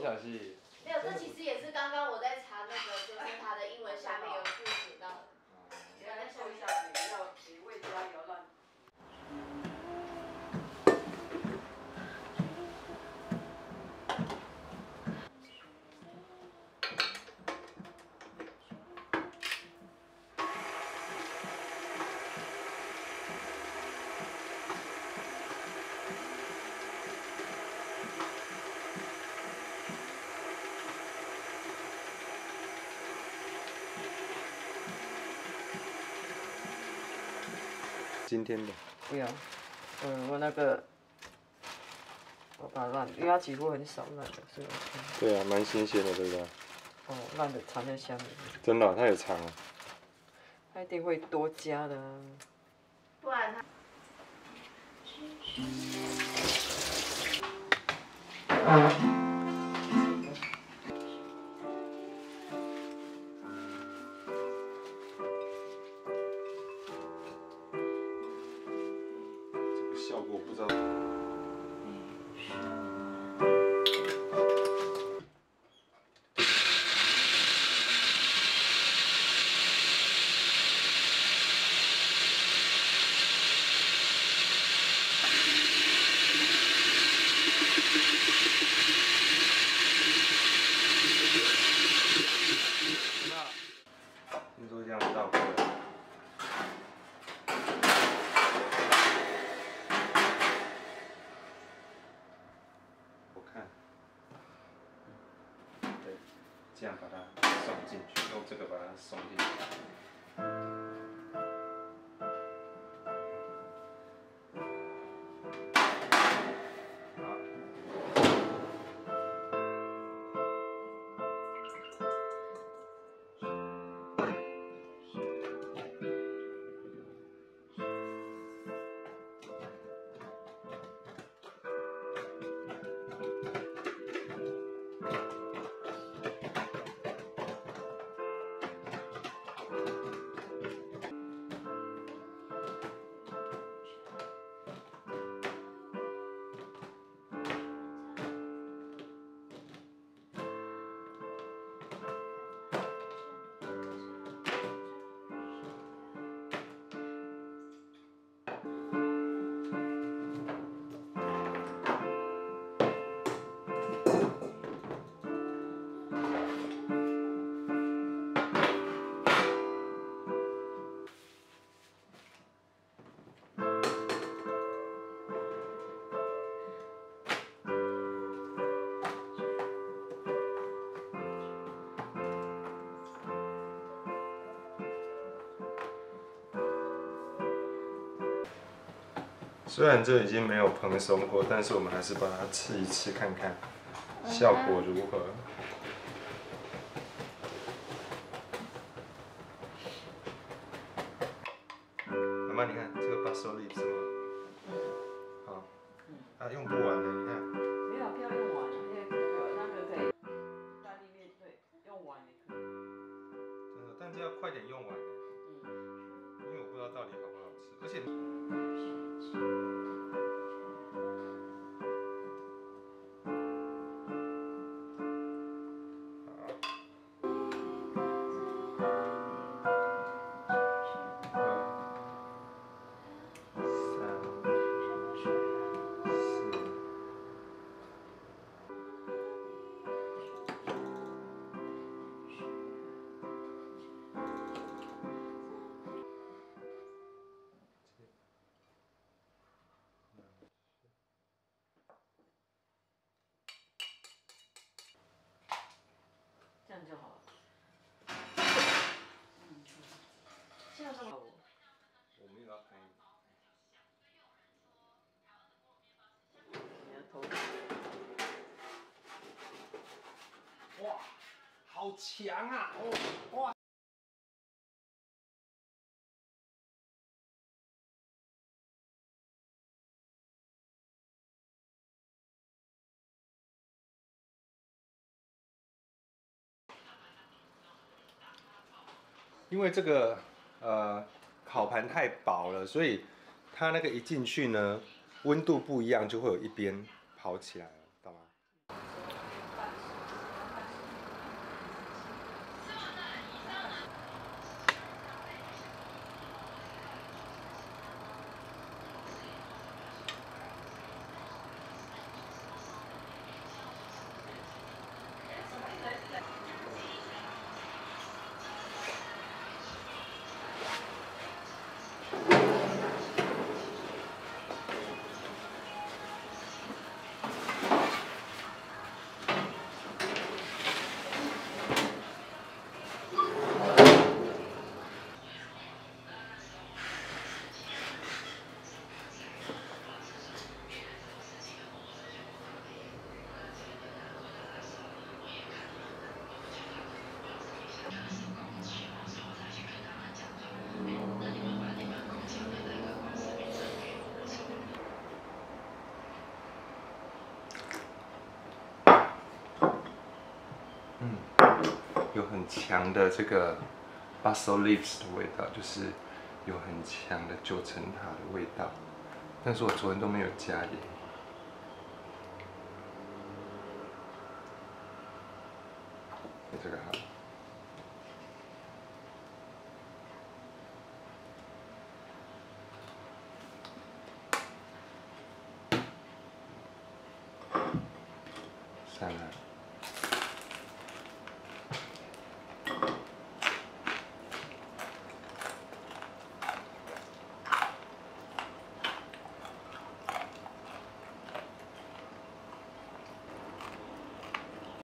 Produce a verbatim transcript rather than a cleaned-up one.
小溪。 没有，这其实也是刚刚我在查那个学生他的英文下面有附写到的。 原来做一下也要也位置要有乱。 今天的不要，嗯，我那个，我把烂，因为它几乎很少烂的，所以我看。 对啊，蛮新鲜的，对不对？ 哦，烂的藏在下面。 真的、啊，它有藏啊。 它一定会多加的、啊。 不然它。 这个效果不知道。 听说这样倒过来，我看，对，这样把它送进去，用这个把它送进去。虽然这已经没有蓬松过，但是我们还是把它吃一吃看看，效果如何。妈妈，你看这个 basso lip 是吗？好，啊，用不完了，你看。 没有，不要用完，因为有那个可以在里面对用完也可以。 真的，但是要快点用完呢。嗯。因为我不知道到底好不好吃，而且。 这样就好了。嗯，这样就好。 我没有要拍你。 你的头。 哇，好强啊！哦，哇。因为这个呃烤盘太薄了，所以它那个一进去呢，温度不一样，就会有一边跑起来了，懂吗？ 有很强的这个 basil leaves 的味道，就是有很强的九层塔的味道。但是我昨天都没有加盐。这个好。算了。